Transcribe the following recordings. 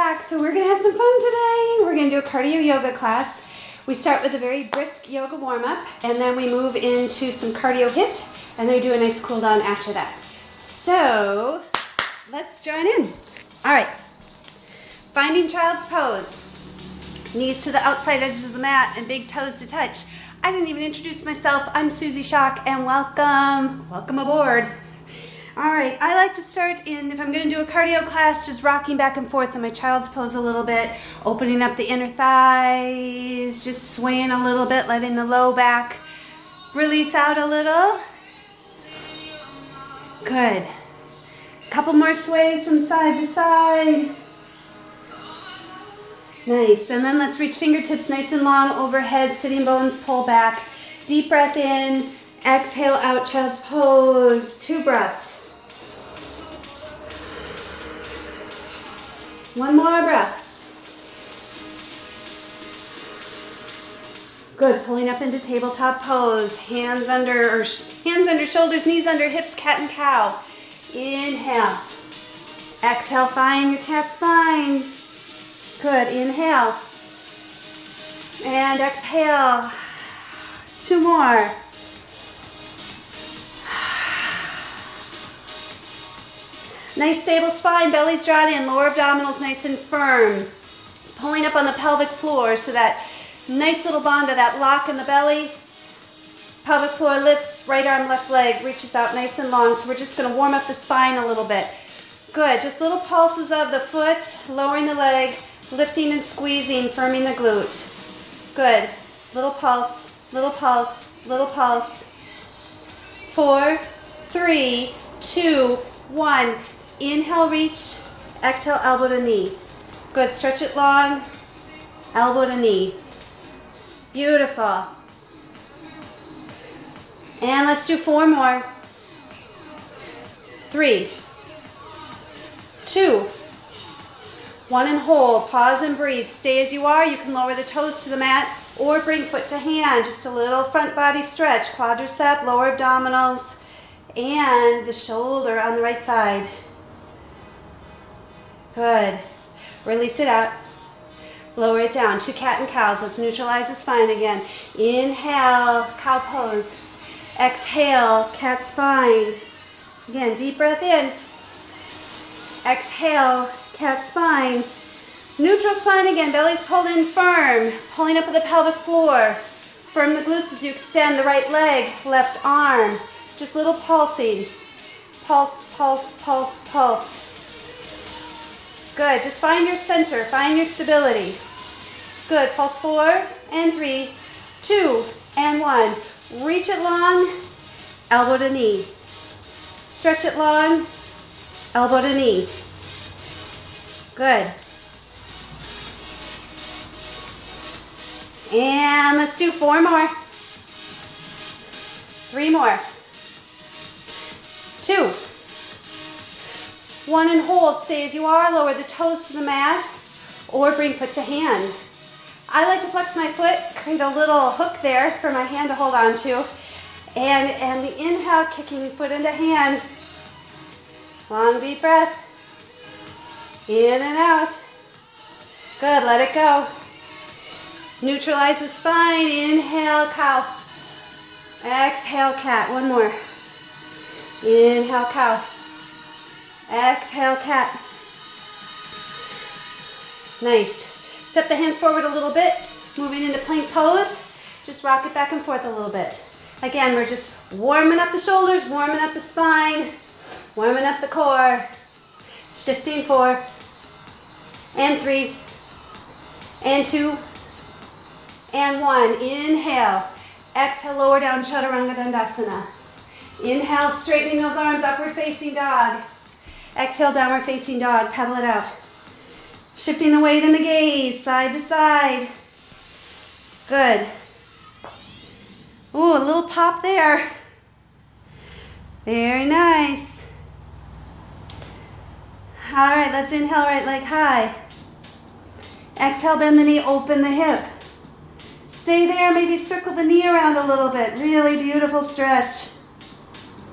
Schaak. So we're going to have some fun today. We're going to do a cardio yoga class. We start with a very brisk yoga warm-up, and then we move into some cardio HIIT, and then we do a nice cool down after that. So let's join in. All right. Finding child's pose. Knees to the outside edges of the mat and big toes to touch. I didn't even introduce myself. I'm Suzy Schaak, and welcome. Welcome aboard. All right, I like to start in, if I'm going to do a cardio class, just rocking back and forth in my child's pose a little bit, opening up the inner thighs, just swaying a little bit, letting the low back release out a little. Good. Couple more sways from side to side. Nice, and then let's reach fingertips nice and long overhead, sitting bones pull back. Deep breath in, exhale out, child's pose, 2 breaths. One more breath. Good, pulling up into tabletop pose, hands under shoulders, knees under hips, cat and cow. Inhale. Exhale, find your cat spine. Good, inhale. And exhale. 2 more. Nice stable spine, belly's drawn in, lower abdominals nice and firm. Pulling up on the pelvic floor so that nice little bond of that lock in the belly. Pelvic floor lifts, right arm, left leg reaches out nice and long. So we're just going to warm up the spine a little bit. Good, just little pulses of the foot, lowering the leg, lifting and squeezing, firming the glute. Good, little pulse, little pulse, little pulse. 4, 3, 2, 1. Inhale, reach. Exhale, elbow to knee. Good, stretch it long. Elbow to knee. Beautiful. And let's do 4 more. 3, 2, 1 and hold. Pause and breathe. Stay as you are. You can lower the toes to the mat or bring foot to hand. Just a little front body stretch. Quadricep, lower abdominals, and the shoulder on the right side. Good. Release it out. Lower it down. 2 cat and cows. Let's neutralize the spine again. Inhale, cow pose. Exhale, cat spine. Again, deep breath in. Exhale, cat spine. Neutral spine again. Belly's pulled in firm. Pulling up with the pelvic floor. Firm the glutes as you extend the right leg, left arm. Just little pulsing. Pulse, pulse, pulse, pulse. Good. Just find your center. Find your stability. Good. Pulse 4 and 3, 2 and 1. Reach it long. Elbow to knee. Stretch it long. Elbow to knee. Good. And let's do 4 more. 3 more. 2. 1 and hold. Stay as you are. Lower the toes to the mat or bring foot to hand. I like to flex my foot, create a little hook there for my hand to hold on to. And the inhale, kicking foot into hand. Long deep breath. In and out. Good, let it go. Neutralize the spine. Inhale, cow. Exhale, cat. 1 more. Inhale, cow. Exhale, cat. Nice. Step the hands forward a little bit. Moving into plank pose. Just rock it back and forth a little bit. Again, we're just warming up the shoulders, warming up the spine, warming up the core. Shifting 4 and 3 and 2 and 1. Inhale. Exhale, lower down, Chaturanga Dandasana. Inhale, straightening those arms, upward facing dog. Exhale, downward facing dog. Pedal it out. Shifting the weight and the gaze, side to side. Good. Ooh, a little pop there. Very nice. All right, let's inhale, right leg high. Exhale, bend the knee, open the hip. Stay there, maybe circle the knee around a little bit. Really beautiful stretch.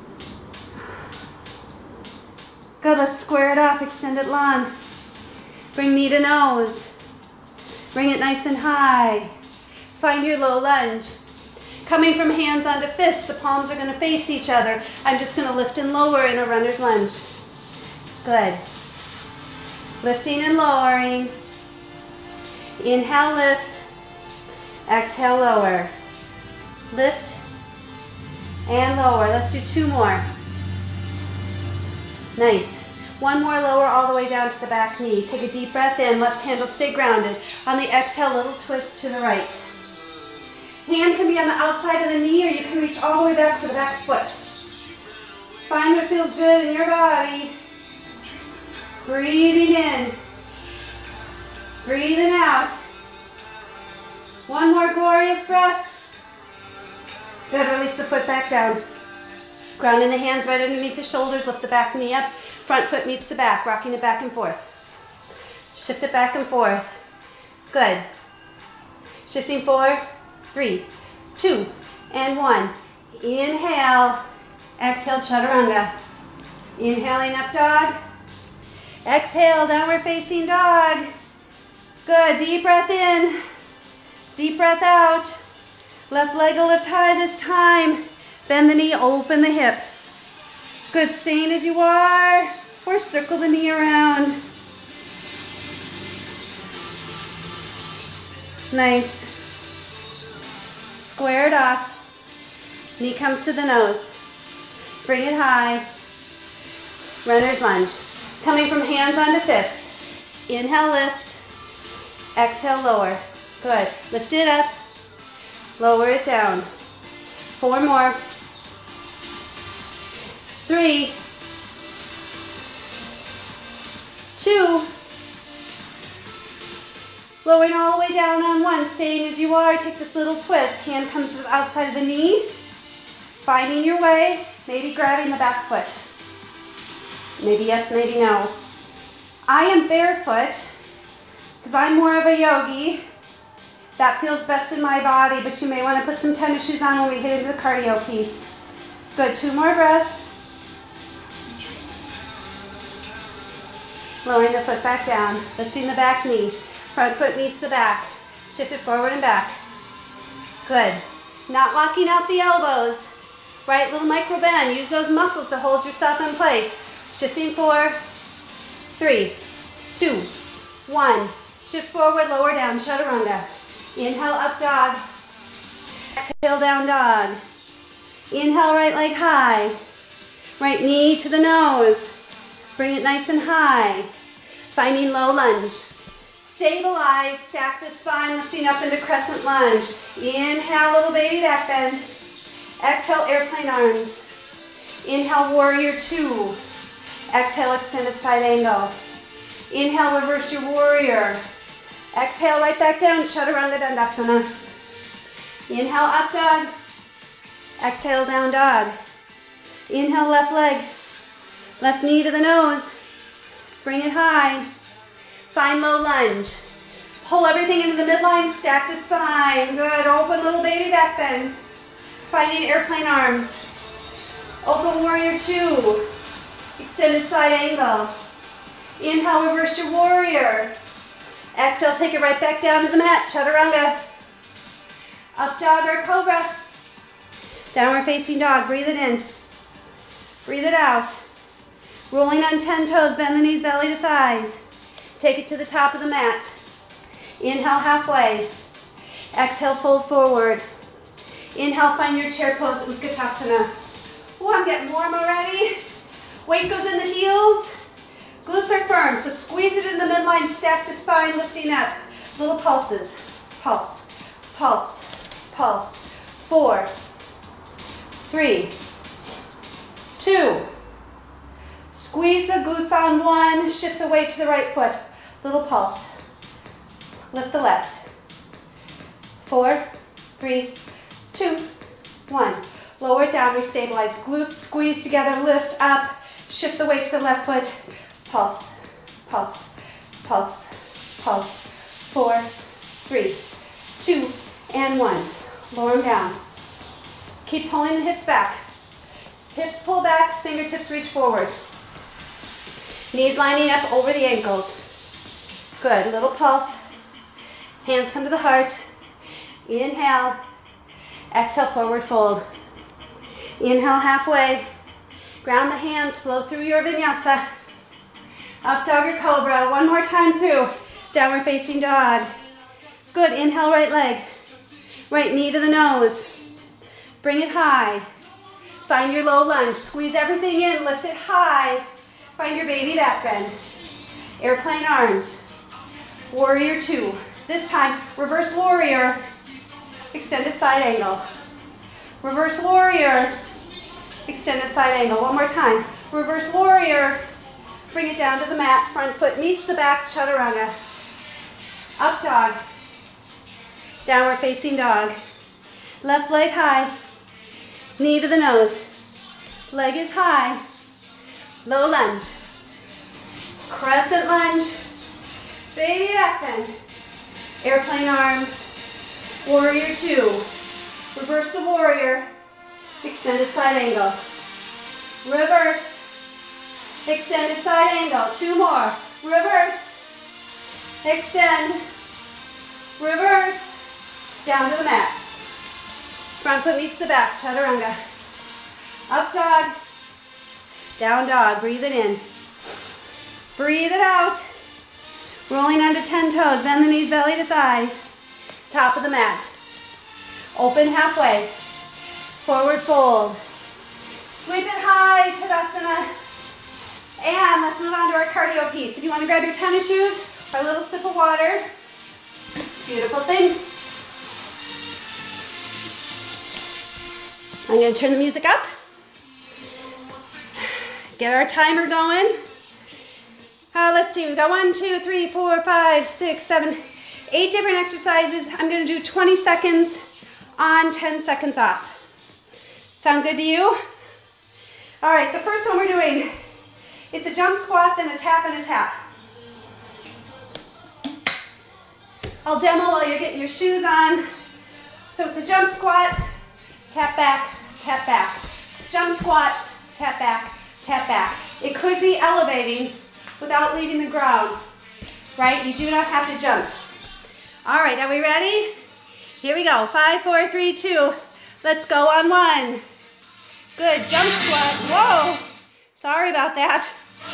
Good, let's square it up, extend it long. Bring knee to nose. Bring it nice and high. Find your low lunge. Coming from hands onto fists, the palms are going to face each other. I'm just going to lift and lower in a runner's lunge. Good. Lifting and lowering. Inhale, lift. Exhale, lower. Lift and lower. Let's do 2 more. Nice. 1 more, lower all the way down to the back knee. Take a deep breath in. Left hand will stay grounded. On the exhale, little twist to the right. Hand can be on the outside of the knee, or you can reach all the way back to the back foot. Find what feels good in your body. Breathing in. Breathing out. 1 more glorious breath. Good, release the foot back down. Grounding the hands right underneath the shoulders, lift the back knee up. Front foot meets the back, rocking it back and forth. Shift it back and forth. Good. Shifting 4, 3, 2, and 1. Inhale. Exhale, chaturanga. Inhaling up dog. Exhale, downward facing dog. Good, deep breath in. Deep breath out. Left leg will lift high this time. Bend the knee, open the hip. Good, staying as you are, or circle the knee around. Nice. Square it off. Knee comes to the nose. Bring it high. Runner's lunge. Coming from hands onto fists. Inhale, lift. Exhale, lower. Good. Lift it up. Lower it down. 4 more. 3, 2, lowering all the way down on 1, staying as you are. Take this little twist. Hand comes to the outside of the knee. Finding your way, maybe grabbing the back foot. Maybe yes, maybe no. I am barefoot because I'm more of a yogi. That feels best in my body, but you may want to put some tennis shoes on when we get into the cardio piece. Good, 2 more breaths. Lowering the foot back down, lifting the back knee. Front foot meets the back. Shift it forward and back. Good. Not locking out the elbows. Right, little micro bend. Use those muscles to hold yourself in place. Shifting 4, 3, 2, 1. Shift forward, lower down, chaturanga. Inhale, up dog. Exhale, down dog. Inhale, right leg high. Right knee to the nose. Bring it nice and high. Finding low lunge. Stabilize, stack the spine, lifting up into crescent lunge. Inhale, little baby back bend. Exhale, airplane arms. Inhale, warrior 2. Exhale, extended side angle. Inhale, reverse your warrior. Exhale, right back down, chaturanga dandasana. Inhale, up dog. Exhale, down dog. Inhale, left leg. Left knee to the nose. Bring it high. Find low lunge. Pull everything into the midline, stack the spine. Good, open little baby back bend. Finding airplane arms. Open warrior 2. Extended side angle. Inhale, reverse your warrior. Exhale, take it right back down to the mat, chaturanga. Up dog or cobra. Downward facing dog, breathe it in. Breathe it out. Rolling on 10 toes, bend the knees, belly to thighs. Take it to the top of the mat. Inhale, halfway. Exhale, fold forward. Inhale, find your chair pose, Utkatasana. Oh, I'm getting warm already. Weight goes in the heels. Glutes are firm, so squeeze it in the midline, stack the spine, lifting up. Little pulses. Pulse, pulse, pulse. 4, 3, 2. Squeeze the glutes on 1, shift the weight to the right foot. Little pulse. Lift the left. 4, 3, 2, 1. Lower it down, restabilize. Glutes squeeze together, lift up. Shift the weight to the left foot. Pulse, pulse, pulse, pulse. 4, 3, 2, and 1. Lower them down. Keep pulling the hips back. Hips pull back, fingertips reach forward. Knees lining up over the ankles. Good, little pulse. Hands come to the heart. Inhale. Exhale, forward fold. Inhale, halfway. Ground the hands, flow through your vinyasa. Up dog or cobra. One more time through. Downward facing dog. Good, inhale, right leg. Right knee to the nose. Bring it high. Find your low lunge. Squeeze everything in, lift it high. Find your baby back bend. Airplane arms. Warrior two. This time, reverse warrior. Extended side angle. Reverse warrior. Extended side angle. One more time. Reverse warrior. Bring it down to the mat. Front foot meets the back. Chaturanga. Up dog. Downward facing dog. Left leg high. Knee to the nose. Leg is high. Low lunge. Crescent lunge. Baby back bend. Airplane arms. Warrior two. Reverse the warrior. Extended side angle. Reverse. Extended side angle. Two more. Reverse. Extend. Reverse. Down to the mat. Front foot meets the back. Chaturanga. Up dog. Down dog. Breathe it in. Breathe it out. Rolling onto 10 toes. Bend the knees, belly to thighs. Top of the mat. Open halfway. Forward fold. Sweep it high, Tadasana. And let's move on to our cardio piece. If you want to grab your tennis shoes or a little sip of water. Beautiful thing. I'm going to turn the music up. Get our timer going. Let's see, we've got 1, 2, 3, 4, 5, 6, 7, 8 different exercises. I'm going to do 20 seconds on, 10 seconds off. Sound good to you? All right, the first one we're doing, it's a jump squat, then a tap and a tap. I'll demo while you're getting your shoes on. So it's a jump squat, tap back, tap back. Jump squat, tap back, tap back. It could be elevating without leaving the ground, right? You do not have to jump. All right, are we ready? Here we go. 5, 4, 3, 2. Let's go on one. Good, jump squat. Whoa, sorry about that.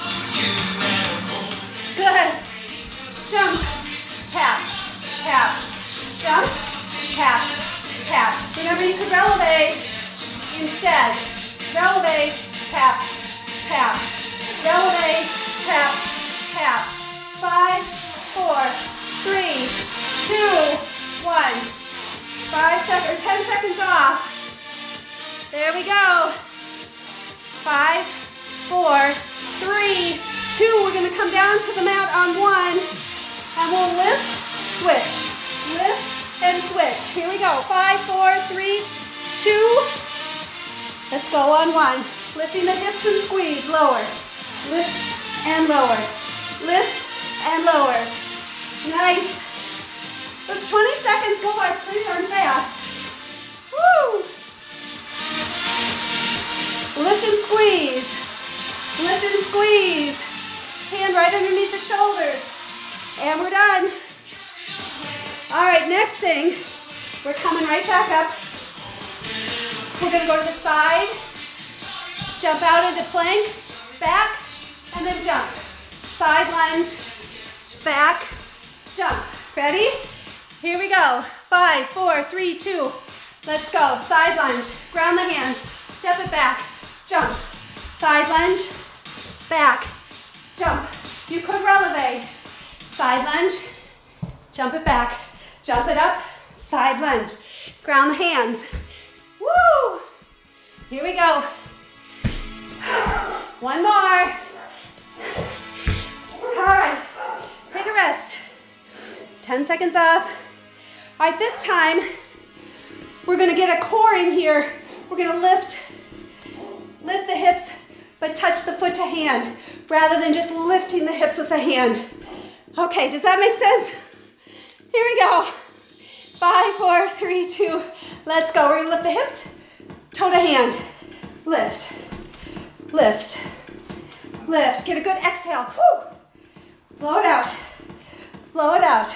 Good. Jump, tap, tap, jump, tap, tap. Remember, you could releve instead. Releve, tap, tap. Releve, tap, tap. 5, 4, 3, 2, 1. 5 seconds, or 10 seconds off. There we go. 5, 4, 3, 2. We're going to come down to the mat on one, and we'll lift, switch, lift, and switch. Here we go. 5, 4, 3, 2. Let's go on one. Lifting the hips and squeeze, lower. Lift and lower. Lift and lower. Nice. Those 20 seconds go by pretty darn fast. Woo! Lift and squeeze. Lift and squeeze. Hand right underneath the shoulders. And we're done. All right, next thing, we're coming right back up. We're going to go to the side, jump out into plank, back, and then jump. Side lunge, back, jump. Ready? Here we go. 5, 4, 3, 2. Let's go. Side lunge. Ground the hands. Step it back. Jump. Side lunge. Back. Jump. You could releve. Side lunge. Jump it back. Jump it up. Side lunge. Ground the hands. Woo! Here we go. One more. All right. Take a rest. 10 seconds off. All right, this time, we're gonna get a core in here. We're gonna lift the hips, but touch the foot to hand, rather than just lifting the hips with the hand. Okay, does that make sense? Here we go. 5, 4, 3, 2, let's go. We're gonna lift the hips, toe to hand. Lift, lift, lift. Get a good exhale. Whew. Blow it out. Blow it out.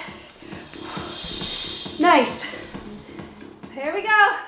Nice. Here we go.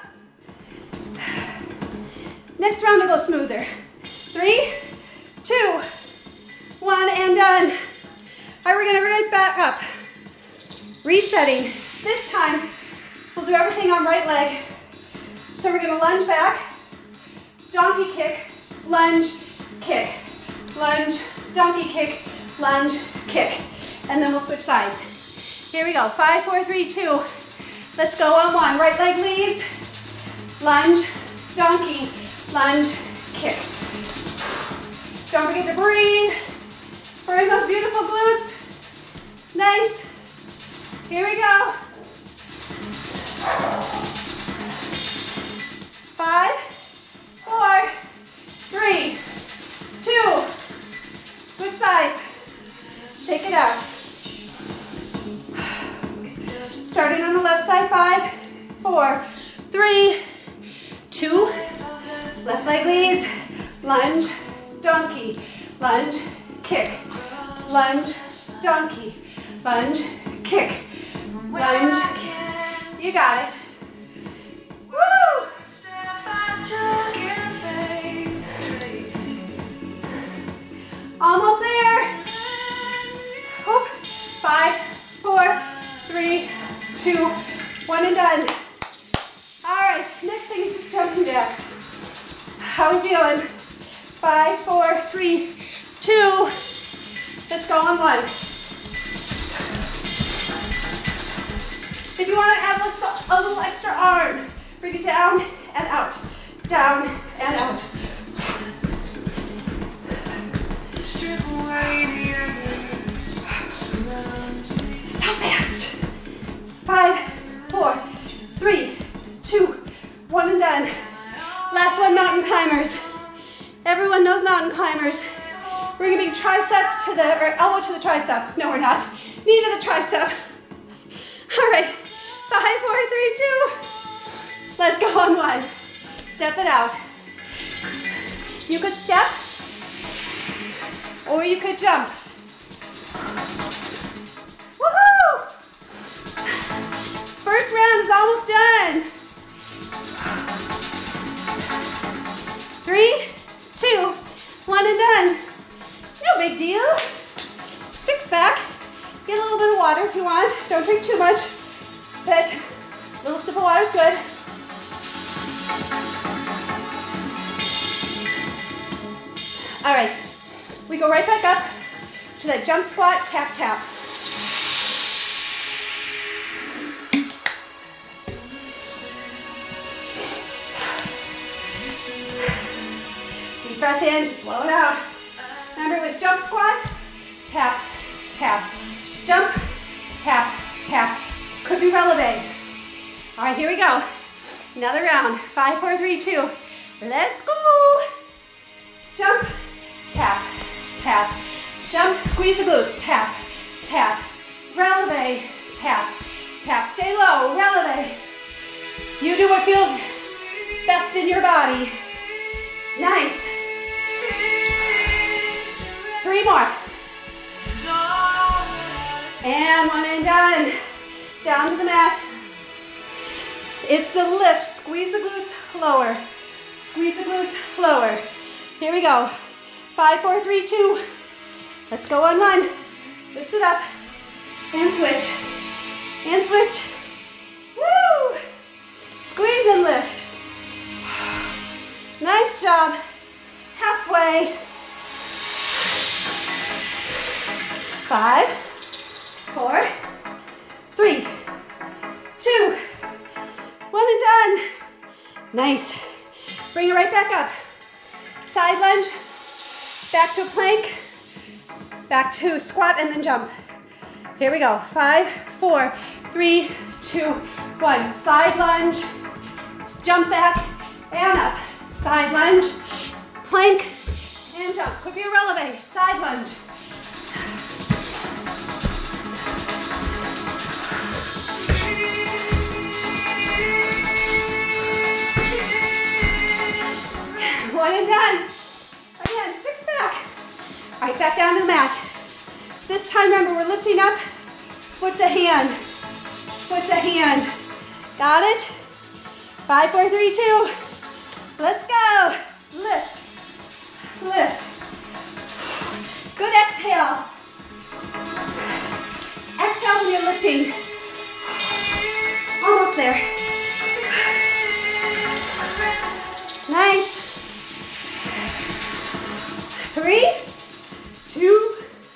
Next round will go smoother. 3, 2, 1, and done. All right, we're gonna right back up. Resetting. This time, we'll do everything on right leg. So we're gonna lunge back, donkey kick, lunge, kick, lunge, donkey kick, lunge, kick. And then we'll switch sides. Here we go, 5, 4, 3, 2. Let's go on 1. Right leg leads, lunge, donkey, lunge, kick. Don't forget to breathe. Burn those beautiful glutes. Nice. Here we go. 5, 4, 3, 2. Switch sides. Shake it out. Starting on the left side, 5, 4, 3, 2. Left leg leads, lunge, donkey, lunge, kick, lunge, donkey, lunge, kick, lunge. You got it. Woo! Almost there. Hoop. 5, 4, 3, 2, 1, and done. All right, next thing is just jumping jacks. How are we feeling? 5, 4, 3, 2. Let's go on 1. If you want to add a little extra arm, bring it down and out, down and out. So fast. 5, 4, 3, 2, 1, and done. Last one, mountain climbers. Everyone knows mountain climbers. We're gonna be tricep to the, or elbow to the tricep. No, we're not. Knee to the tricep. All right, 5, 4, 3, 2. Let's go on 1. Step it out. You could step, or you could jump. Woohoo! First round is almost done. 3, 2, 1, and done. No big deal. Sticks back. Get a little bit of water if you want. Don't drink too much, but a little sip of water is good. All right, we go right back up to that jump squat, tap, tap. Deep breath in, just blow it out. Remember, it was jump squat, tap, tap, jump, tap, tap. Could be releve. All right, here we go. Another round. 5, 4, 3, 2. Let's go. Jump, tap, tap, jump, squeeze the glutes, tap, tap, releve, tap, tap. Stay low, releve. You do what feels best in your body. Nice. 3 more. And 1 and done. Down to the mat. It's the lift. Squeeze the glutes lower. Squeeze the glutes lower. Here we go. 5, 4, 3, 2. Let's go on 1. Lift it up. And switch. And switch. Woo! Squeeze and lift. Nice job. Halfway. 5, 4, 3, 2, 1, and done. Nice. Bring it right back up. Side lunge, back to a plank, back to a squat, and then jump. Here we go. 5, 4, 3, 2, 1. Side lunge, jump back and up. Side lunge, plank, and jump. Could be a releve. Side lunge. One and done. Again, 6 back. All right, back down to the mat. This time, remember, we're lifting up foot to hand, foot to hand. Got it? 5, 4, 3, 2. Let's go. Lift, lift. Good exhale. Exhale when you're lifting. Almost there. Nice. 3, 2,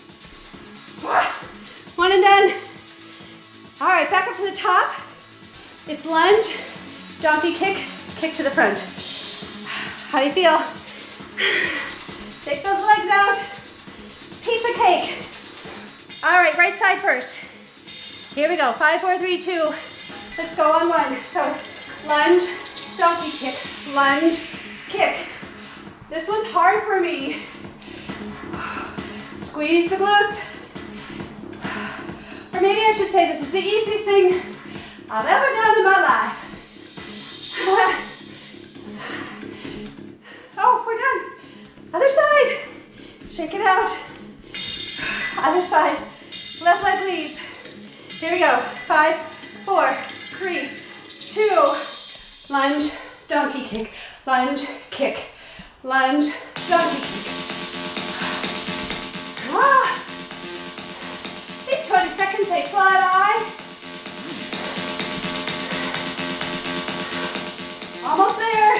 1 and done. All right, back up to the top. It's lunge, donkey kick, kick to the front. How do you feel? Shake those legs out. Piece of cake. All right, right side first. Here we go. 5, 4, 3, 2. Let's go on one. So lunge, donkey kick, lunge, kick. This one's hard for me. Squeeze the glutes. Or maybe I should say this is the easiest thing I've ever done in my life. Oh, we're done. Other side. Shake it out. Other side. Left leg leads. Here we go. 5, 4, 3, 2. Lunge, donkey kick. Lunge, kick. Lunge, donkey kick. Ah. These 20 seconds they fly by. Almost there.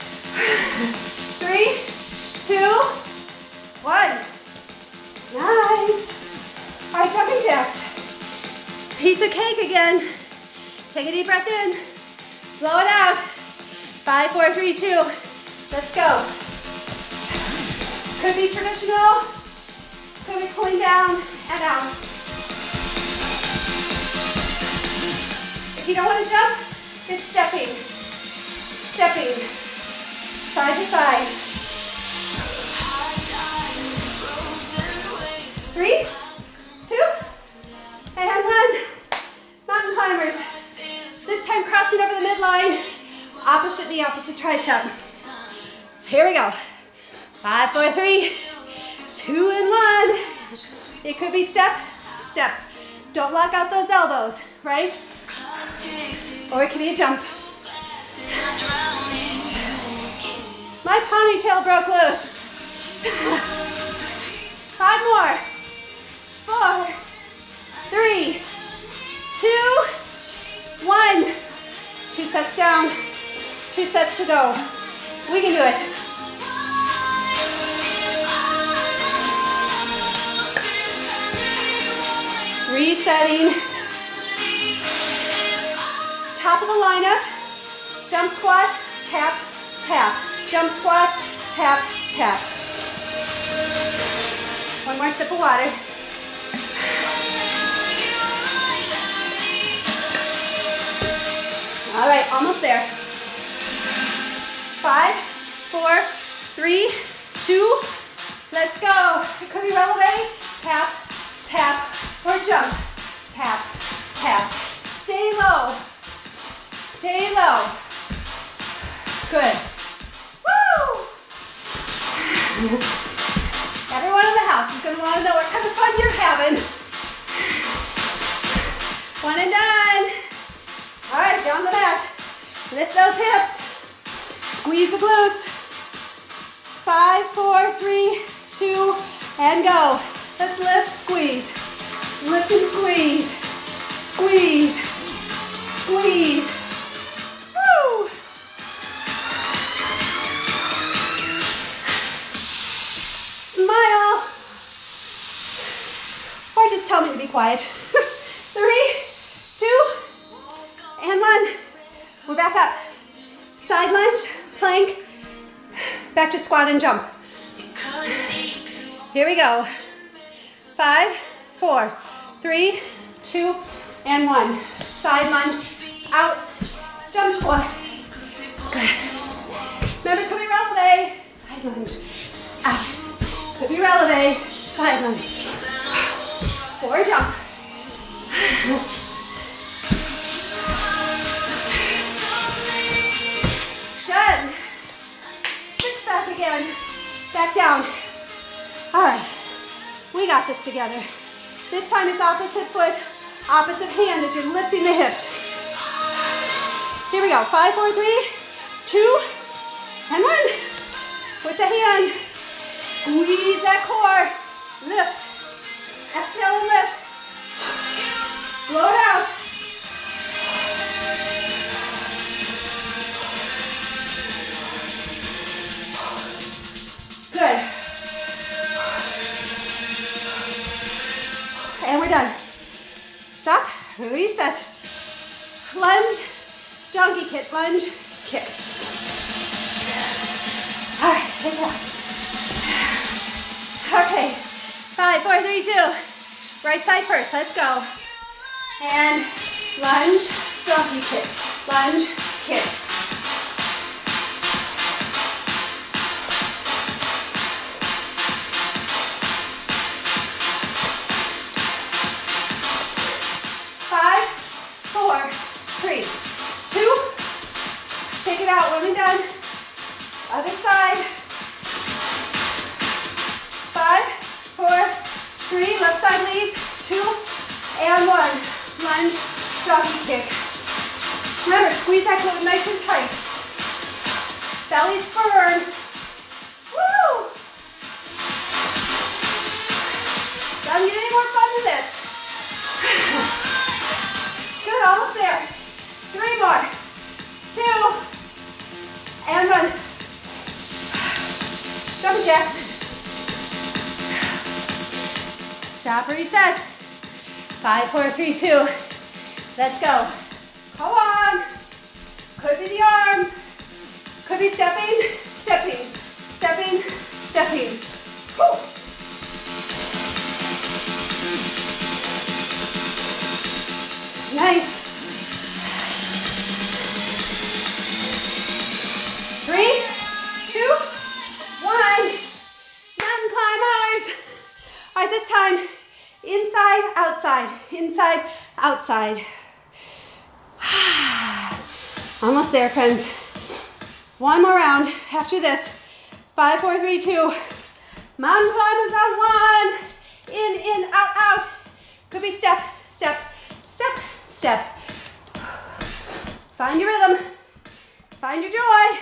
3, 2, 1. Nice. All right, jumping jacks. Piece of cake again. Take a deep breath in. Blow it out. 5, 4, 3, 2. Let's go. Could be traditional. Could be pulling down and out. If you don't want to jump, it's stepping. Stepping. Side to side. 3, 2, and 1. Mountain climbers. This time crossing over the midline. Opposite knee, opposite tricep. Here we go. 5, 4, 3, 2, and 1. It could be step, step. Don't lock out those elbows, right? Or it could be a jump. My ponytail broke loose. 5 more. 4, 3, 2, 1. 2 sets down. 2 sets to go. We can do it. Resetting. Top of the lineup. Jump squat, tap, tap. Jump squat, tap, tap. One more sip of water. All right, almost there. 5, 4, 3, 2. Let's go. It could be releve, tap, tap, or jump. Tap, tap. Stay low. Stay low. Good. Woo! Everyone in the house is going to want to know what kind of fun you're having. 1 and done. All right, down the mat. Lift those hips. Squeeze the glutes. 5, 4, 3, 2, and go. Let's lift, squeeze. Lift and squeeze. Squeeze. Squeeze. Woo! Smile. Or just tell me to be quiet. 3, 2, and 1. We're back up. Side lunge, plank, back to squat and jump. Here we go. 5, 4, 3, 2, and 1. Side lunge, out, jump squat. Good. Remember, could be releve, side lunge, out. Could be releve, side lunge, or jump. Done. 6 back again. Back down. All right. We got this together. This time it's opposite foot Opposite hand as you're lifting the hips. Here we go. 5, 4, 3, 2, and 1. Put the hand. Squeeze that core. Lift. Exhale and lift. Blow it out. Good. And we're done. Stop. Reset. Lunge. Donkey kick. Lunge. Kick. All right. Shake it out. Okay. 5, 4, 3, 2. Right side first. Let's go. And lunge. Donkey kick. Lunge. Kick. Shake it out when we're done. Other side. 5, 4, 3. Left side leads. 2 and 1. Lunge, donkey kick. Remember, squeeze that glute nice and tight. Belly's firm. Woo! Doesn't get any more fun than this. Good, almost there. 3 more. 2 and 1. Jumping jacks. Stop, reset. 5, 4, 3, 2. Let's go. Come on. Could be the arms. Could be stepping, stepping, stepping, stepping. Woo. Nice. 3, 2, 1. Mountain climbers. All right, this time, inside, outside, inside, outside. Almost there, friends. One more round after this. 5, 4, 3, 2. Mountain climbers on 1. In, out, out. Could be step, step, step, step. Find your rhythm. Find your joy.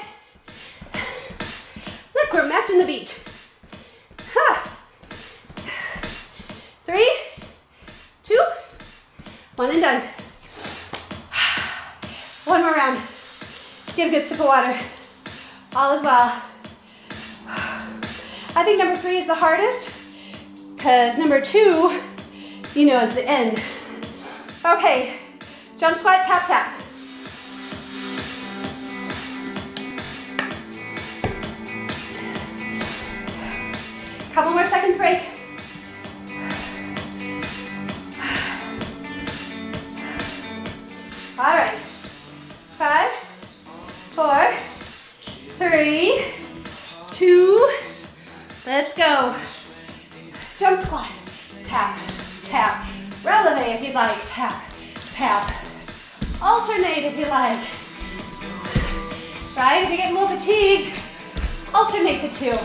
Look, we're matching the beat. Ha. 3, 2, 1 and done. One more round. Get a good sip of water. All is well. I think number 3 is the hardest because number 2, you know, is the end. Okay, jump squat, tap, tap. Couple more seconds break. All right. 5, 4, 3, 2. Let's go. Jump squat. Tap, tap. Releve if you'd like. Tap, tap. Alternate if you like. Right? If you get a little fatigued, alternate the two.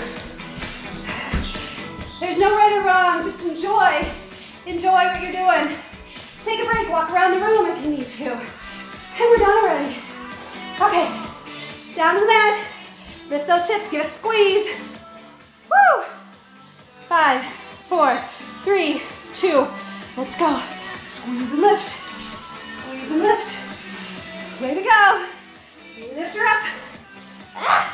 There's no right or wrong. Just enjoy. Enjoy what you're doing. Take a break. Walk around the room if you need to. And we're done already. Okay. Down to the mat. Lift those hips. Give a squeeze. Woo! 5, 4, 3, 2. Let's go. Squeeze and lift. Squeeze and lift. Way to go. Lift her up. Ah.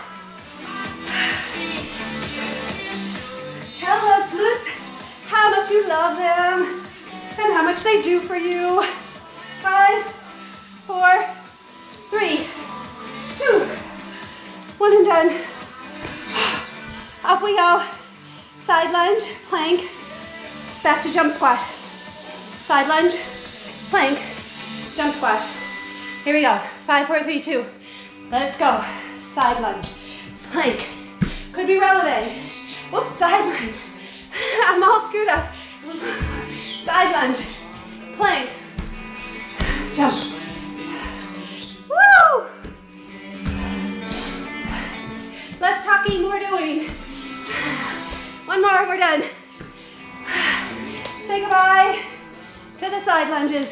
Tell those glutes how much you love them and how much they do for you. 5, 4, 3, 2, 1 and done. Up we go. Side lunge, plank, back to jump squat. Side lunge, plank, jump squat. Here we go. 5, 4, 3, 2. Let's go. Side lunge, plank. Could be releve. Whoops, side lunge. I'm all screwed up. Side lunge, plank, jump. Woo! Less talking, more doing. One more, we're done. Say goodbye to the side lunges.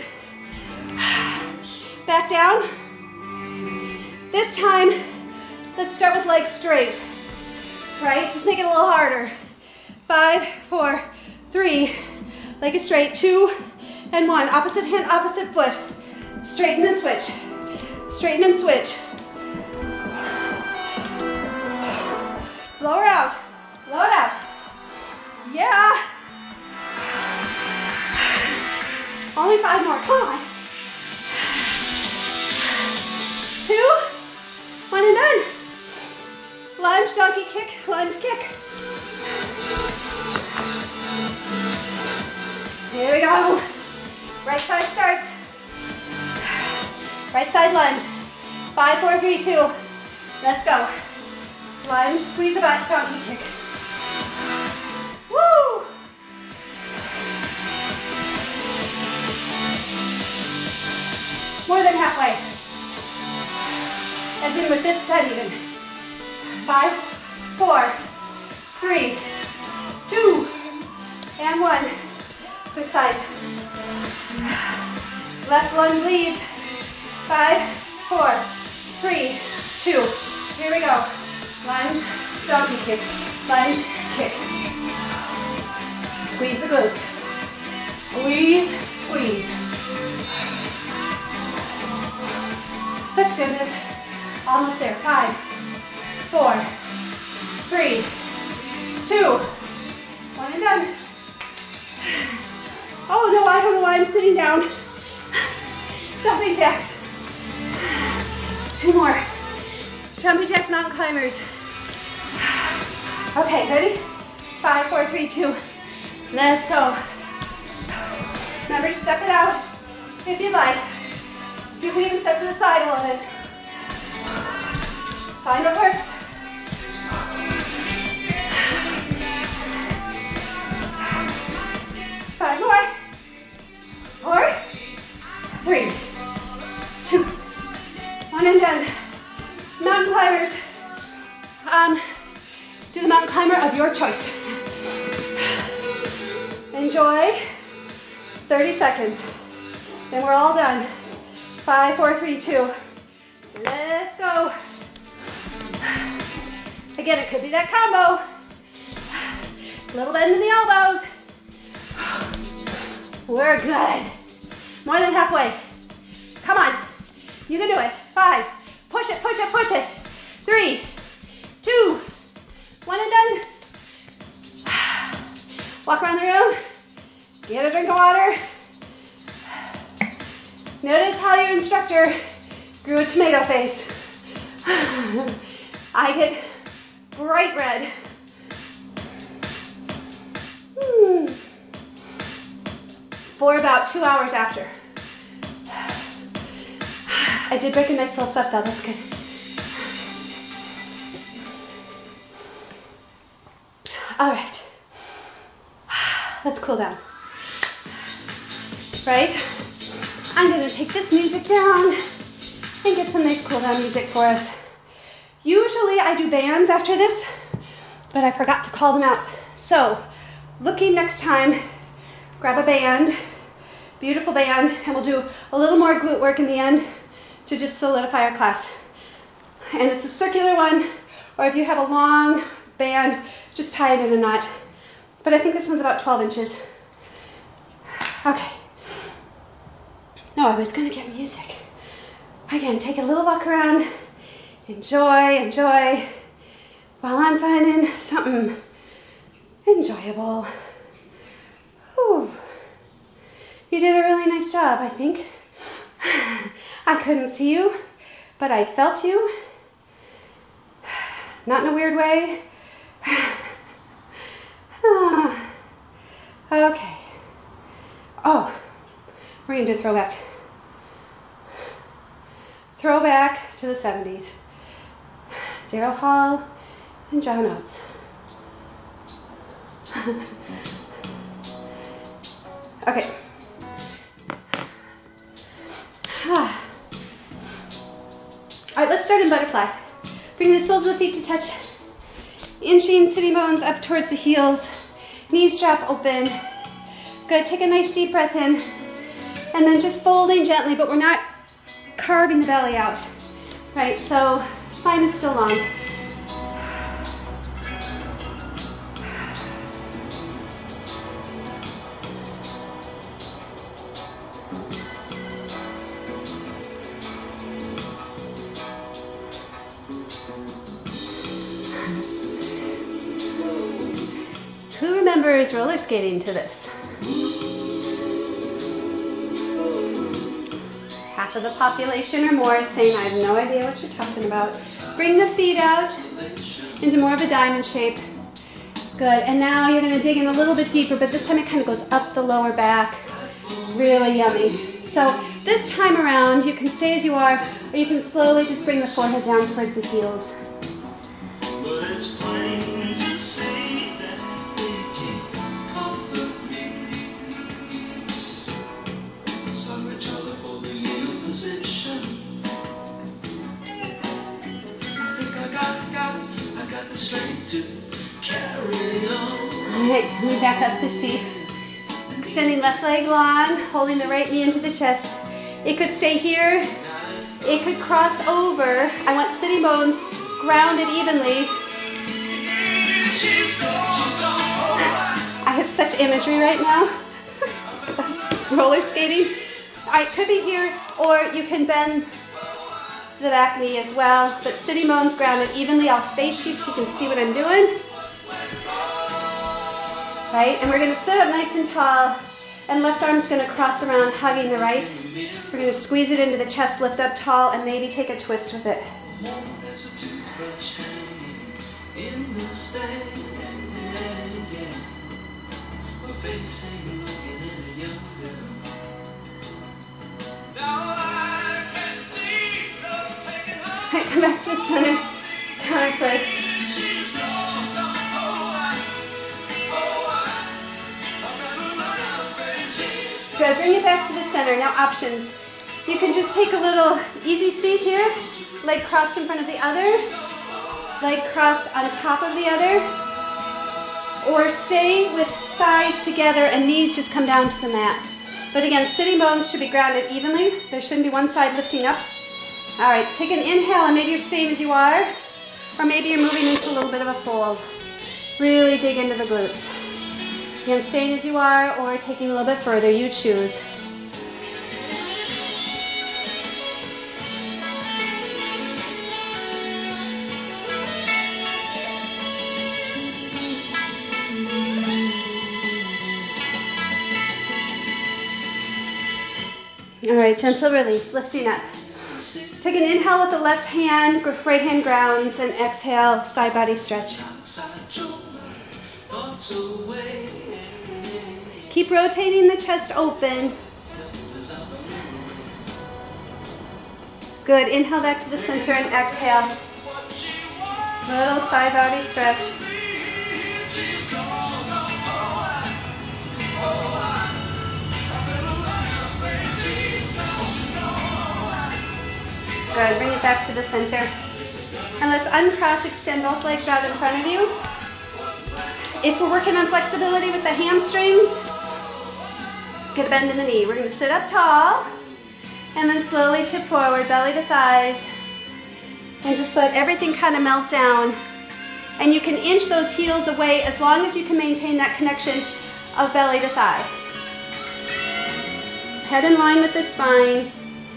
Back down. This time, let's start with legs straight, right? Just make it a little harder. 5, 4, 3, leg is straight, 2, and 1. Opposite hand, opposite foot. Straighten and switch. Straighten and switch. Lower out. Load out. Yeah. Only 5 more. Come on. 2, 1 and done. Lunge, donkey kick, lunge, kick. Here we go. Right side starts. Right side lunge. 5, 4, 3, 2. Let's go. Lunge, squeeze the butt, donkey kick. Woo! More than halfway. As in with this set even. 5, 4, 3, 2, and 1. Switch sides. Left lunge leads. 5, 4, 3, 2. Here we go. Lunge, donkey kick. Lunge, kick. Squeeze the glutes. Squeeze, squeeze. Such goodness. Almost there. 5, 4, 3, 2, 1 and done. Oh no, I don't know why I'm sitting down. Jumping jacks. 2 more. Jumping jacks, mountain climbers. Okay, ready? 5, 4, 3, 2. Let's go. Remember to step it out if you'd like. You can even step to the side a little bit. Find what works. 5 more. 4, 3, 2, 1 and done. Mountain climbers. Do the mountain climber of your choice. Enjoy. 30 seconds. Then we're all done. 5, 4, 3, 2. Let's go. Again, it could be that combo. Little bend in the elbows. We're good. More than halfway. Come on. You can do it. 5. Push it, push it, push it. 3, 2, 1 and done. Walk around the room. Get a drink of water. Notice how your instructor grew a tomato face. I get bright red. For about 2 hours after. I did break a nice little sweat though, that's good. All right, let's cool down. Right? I'm gonna take this music down and get some nice cool down music for us. Usually I do bands after this, but I forgot to call them out. So, looking next time, grab a band, beautiful band, and we'll do a little more glute work in the end to just solidify our class. And it's a circular one, or if you have a long band, just tie it in a knot. But I think this one's about 12 inches. Okay. No, I was gonna get music. Again, take a little walk around, enjoy, while I'm finding something enjoyable. Whew. You did a really nice job, I think. I couldn't see you, but I felt you. Not in a weird way. Okay. Oh, we're gonna do a throwback. Throwback to the 70s. Daryl Hall and John Oates. Okay. All right, let's start in butterfly. Bring the soles of the feet to touch. Inching sitting bones up towards the heels. Knees drop open. Good, take a nice deep breath in. And then just folding gently, but we're not carving the belly out, right? So spine is still long. Who remembers roller skating to this? Half of the population or more is saying, I have no idea what you're talking about. Bring the feet out into more of a diamond shape. Good, and now you're gonna dig in a little bit deeper, but this time it kind of goes up the lower back. Really yummy. So this time around, you can stay as you are, or you can slowly just bring the forehead down towards the heels. But it's plain to see that they can't comfort me. Sorry, Charlie, for the imposition. I think I got the strength to carry on. All right, move back up to seat. Extending left leg long, holding the right knee into the chest. It could stay here. It could cross over. I want sitting bones grounded evenly. I have such imagery right now. Roller skating. It could be here, or you can bend the back knee as well. But sitting bones grounded evenly. I'll face you so you can see what I'm doing. Right, and we're going to sit up nice and tall, and left arm's going to cross around, hugging the right. We're going to squeeze it into the chest, lift up tall, and maybe take a twist with it. Right, come back to the center, counter twist. Good, bring it back to the center. Now options. You can just take a little easy seat here, leg crossed in front of the other, leg crossed on top of the other, or stay with thighs together and knees just come down to the mat. But again, sitting bones should be grounded evenly. There shouldn't be one side lifting up. All right, take an inhale, and maybe you're staying as you are, or maybe you're moving into a little bit of a fold. Really dig into the glutes. Again, staying as you are or taking a little bit further, you choose. All right, gentle release, lifting up. Take an inhale with the left hand, right hand grounds, and exhale, side body stretch. Keep rotating the chest open. Good, inhale back to the center and exhale. Little side body stretch. Good, bring it back to the center. And let's uncross, extend both legs out in front of you. If we're working on flexibility with the hamstrings, get a bend in the knee. We're going to sit up tall and then slowly tip forward, belly to thighs, and just let everything kind of melt down. And you can inch those heels away as long as you can maintain that connection of belly to thigh. Head in line with the spine.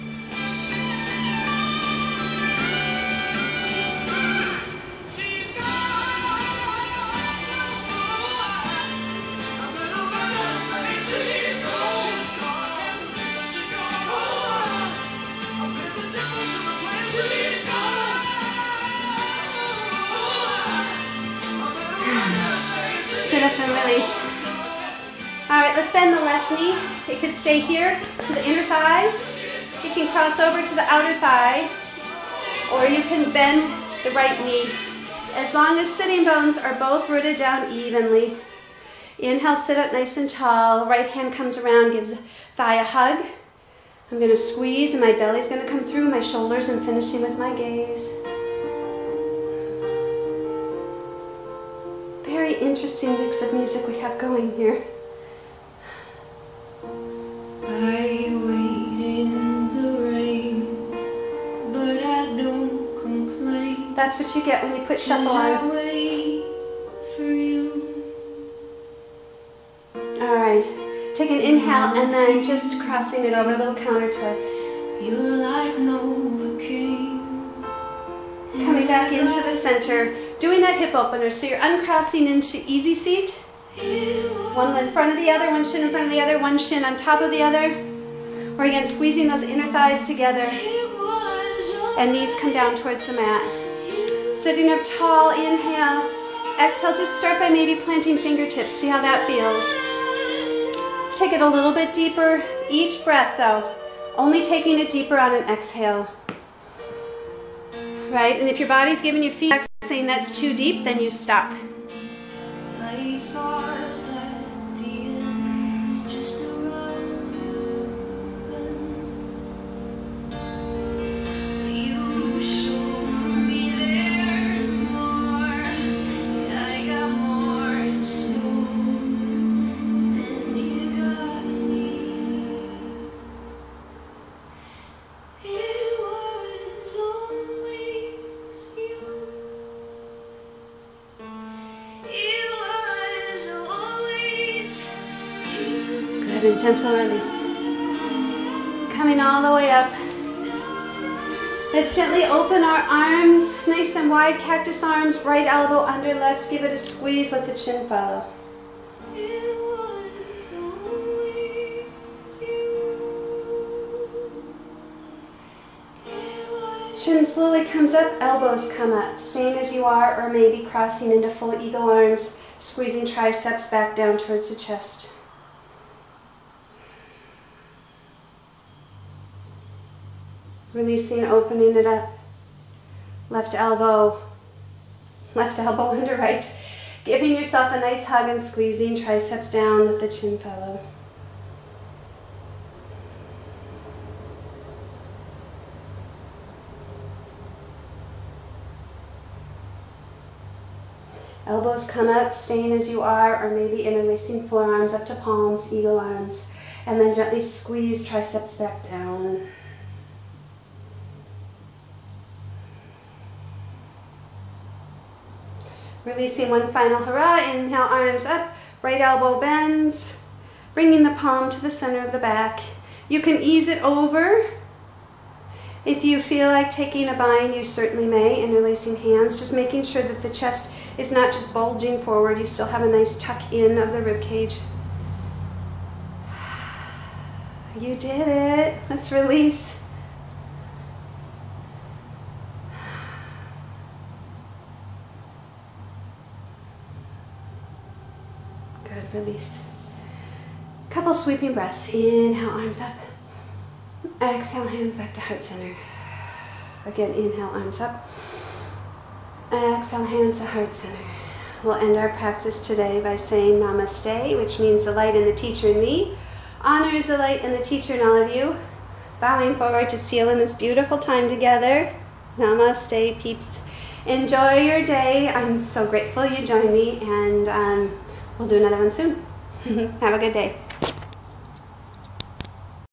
Sit up and release. All right, let's bend the left knee. It could stay here to the inner thigh. You can cross over to the outer thigh, or you can bend the right knee. As long as sitting bones are both rooted down evenly. Inhale, sit up nice and tall. Right hand comes around, gives thigh a hug. I'm going to squeeze, and my belly's going to come through my shoulders, and finishing with my gaze. Very interesting mix of music we have going here. I That's what you get when you put shuffle on. All right, take an inhale and then just crossing it over, a little counter twist. Coming back into the center, doing that hip opener. So you're uncrossing into easy seat. One in front of the other, one shin in front of the other, one shin on top of the other. Or again, squeezing those inner thighs together. And knees come down towards the mat. Sitting up tall, inhale. Exhale, just start by maybe planting fingertips. See how that feels. Take it a little bit deeper each breath though. Only taking it deeper on an exhale. Right, and if your body's giving you feedback saying that's too deep, then you stop. And gentle release. Coming all the way up. Let's gently open our arms, nice and wide, cactus arms, right elbow under left. Give it a squeeze, let the chin follow. Chin slowly comes up, elbows come up. Staying as you are, or maybe crossing into full eagle arms, squeezing triceps back down towards the chest. Releasing, opening it up. Left elbow under right. Giving yourself a nice hug and squeezing triceps down, let the chin follow. Elbows come up, staying as you are, or maybe interlacing forearms up to palms, eagle arms. And then gently squeeze triceps back down. Releasing one final hurrah, inhale, arms up, right elbow bends, bringing the palm to the center of the back. You can ease it over. If you feel like taking a bind, you certainly may, interlacing hands, just making sure that the chest is not just bulging forward, you still have a nice tuck in of the rib cage. You did it. Let's release. Release. Couple sweeping breaths. Inhale, arms up. Exhale, hands back to heart center. Again, inhale, arms up. Exhale, hands to heart center. We'll end our practice today by saying namaste, which means the light in the teacher in me honors the light in the teacher in all of you. Bowing forward to seal in this beautiful time together. Namaste, peeps. Enjoy your day. I'm so grateful you joined me, and we'll do another one soon. Have a good day.